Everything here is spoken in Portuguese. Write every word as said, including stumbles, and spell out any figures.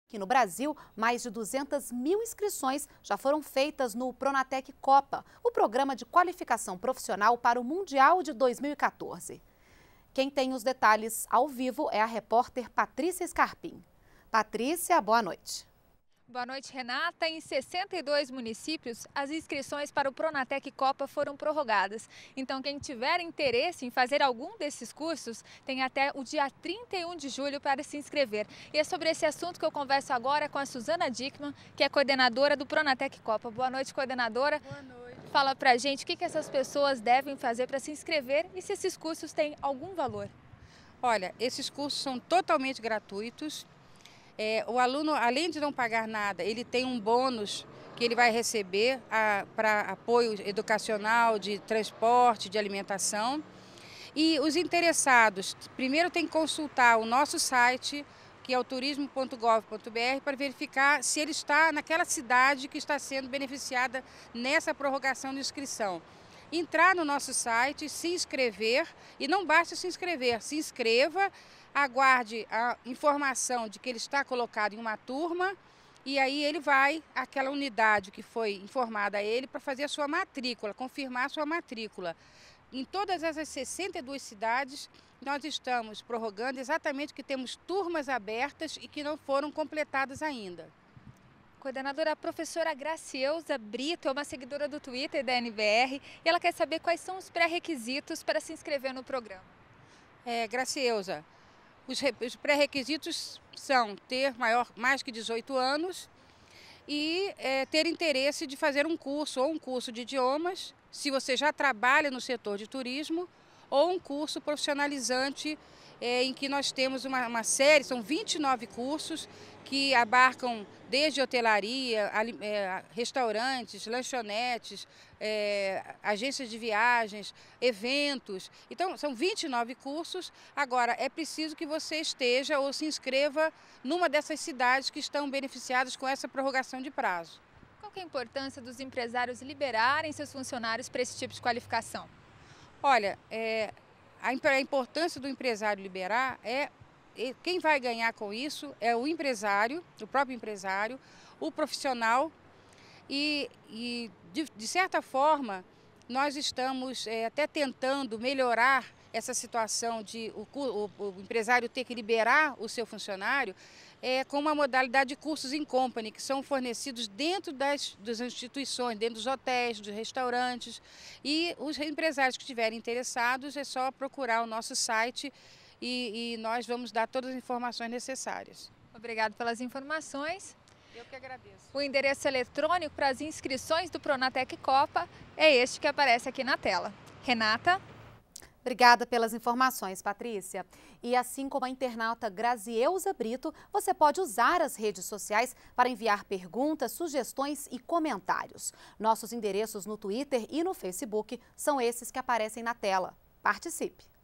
Aqui no Brasil, mais de duzentas mil inscrições já foram feitas no Pronatec Copa, o programa de qualificação profissional para o Mundial de dois mil e quatorze. Quem tem os detalhes ao vivo é a repórter Patrícia Scarpim. Patrícia, boa noite. Boa noite, Renata. Em sessenta e dois municípios, as inscrições para o Pronatec Copa foram prorrogadas. Então, quem tiver interesse em fazer algum desses cursos, tem até o dia trinta e um de julho para se inscrever. E é sobre esse assunto que eu converso agora com a Suzana Dickmann, que é coordenadora do Pronatec Copa. Boa noite, coordenadora. Boa noite. Fala pra gente o que, que essas pessoas devem fazer para se inscrever e se esses cursos têm algum valor. Olha, esses cursos são totalmente gratuitos. É, o aluno, além de não pagar nada, ele tem um bônus que ele vai receber para apoio educacional, de transporte, de alimentação. E os interessados, primeiro tem que consultar o nosso site, que é o turismo ponto gov ponto br, para verificar se ele está naquela cidade que está sendo beneficiada nessa prorrogação de inscrição. Entrar no nosso site, se inscrever, e não basta se inscrever, se inscreva, aguarde a informação de que ele está colocado em uma turma e aí ele vai àquela unidade que foi informada a ele para fazer a sua matrícula, confirmar a sua matrícula. Em todas essas sessenta e duas cidades, nós estamos prorrogando exatamente que temos turmas abertas e que não foram completadas ainda. Coordenadora, a professora Gracieuza Brito é uma seguidora do Twitter da N B R e ela quer saber quais são os pré-requisitos para se inscrever no programa. É, Gracieuza, os, os pré-requisitos são ter maior, mais que dezoito anos e é, ter interesse de fazer um curso, ou um curso de idiomas, se você já trabalha no setor de turismo, ou um curso profissionalizante é, em que nós temos uma, uma série, são vinte e nove cursos que abarcam desde hotelaria, é, restaurantes, lanchonetes, é, agências de viagens, eventos. Então, são vinte e nove cursos. Agora, é preciso que você esteja ou se inscreva numa dessas cidades que estão beneficiadas com essa prorrogação de prazo. Qual que é a importância dos empresários liberarem seus funcionários para esse tipo de qualificação? Olha, é, a, a importância do empresário liberar é quem vai ganhar com isso é o empresário, o próprio empresário, o profissional e, e de, de certa forma, nós estamos é, até tentando melhorar essa situação de o, o, o empresário ter que liberar o seu funcionário é, com uma modalidade de cursos in company, que são fornecidos dentro das, das instituições, dentro dos hotéis, dos restaurantes. E os empresários que estiverem interessados, é só procurar o nosso site e, e nós vamos dar todas as informações necessárias. Obrigada pelas informações. Eu que agradeço. O endereço eletrônico para as inscrições do Pronatec Copa é este que aparece aqui na tela. Renata? Obrigada pelas informações, Patrícia. E assim como a internauta Gracieuza Brito, você pode usar as redes sociais para enviar perguntas, sugestões e comentários. Nossos endereços no Twitter e no Facebook são esses que aparecem na tela. Participe!